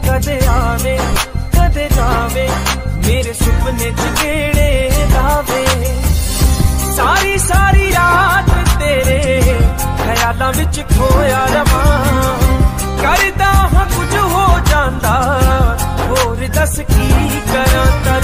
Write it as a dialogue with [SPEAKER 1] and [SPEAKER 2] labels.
[SPEAKER 1] कदे आवे कदे जावे, मेरे सुपने च केड़े दावे। सारी सारी रात तेरे ख्यालां विच खोया रवां, करदा हां कुछ हो जांदा, होर दस की करां।